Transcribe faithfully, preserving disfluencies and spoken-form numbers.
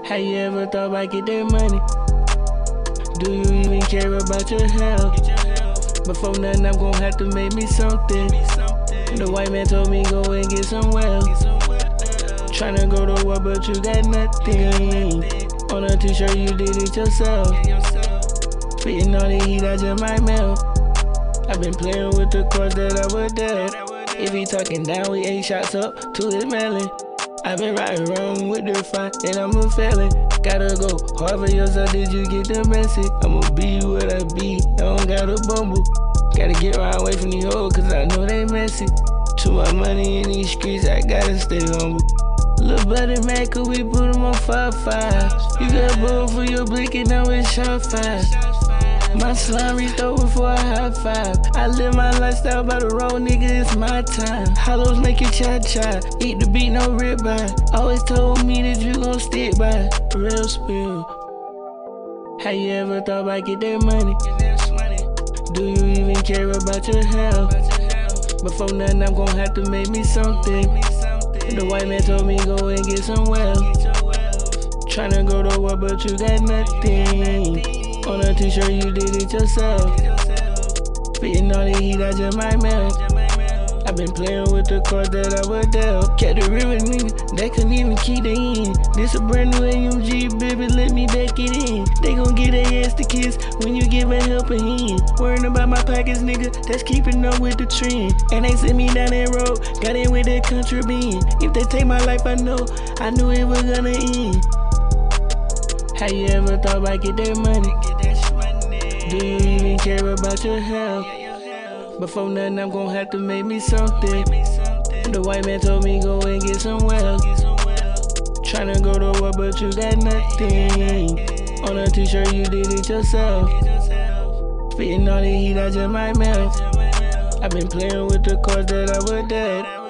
Have you ever thought about get that money? Do you even care about your health? Before nothing, I'm gon' have to make me something. The white man told me go and get some wealth. Tryna go to war, but you got nothing. On a t-shirt, you did it yourself. Spitting all the heat, I just might melt. I've been playing with the cards that I was dealt. If he talking down, we eight shots up to his melon. I've been riding around with the fire, and I'm a felon. Gotta go hard for yourself, did you get the message? I'ma be what I be, I don't gotta bumble. Gotta get right away from the hoes, cause I know they messy. Too much money in these streets, I gotta stay humble. Lil' buddy mad cause we put him on five five. You got bull for your blick and now it's shot five. My slime reached over for a high five. I live my lifestyle by the road, nigga, it's my time. Hollows make you cha-cha, eat the beat, no ribeye. Always told me that you gon' stick by. Real spill. Have you ever thought about get that money? Do you even care about your health? Before nothing, I'm gon' have to make me something. The white man told me go and get some wealth. Tryna go to war, but you got nothing. On a t-shirt, you did it yourself. Spitting all the heat, I just might melt. I've been playing with the cards that I was dealt. Kept the real nigga, they couldn't even keep the end. This a brand new A M G, baby, let me back it in. They gon' get their ass to kiss when you give a helping hand. Worrying about my pockets, nigga, that's keeping up with the trend. And they sent me down that road, got in with that country bean. If they take my life, I know, I knew it was gonna end. Have you ever thought about get that money? Do you even care about your health? Before nothing, I'm gon' have to make me something. The white man told me go and get some wealth. Tryna go to war, but you got nothing. On a t-shirt, you did it yourself. Spitting all the heat, I just might melt. I've been playing with the cards that I was dealt.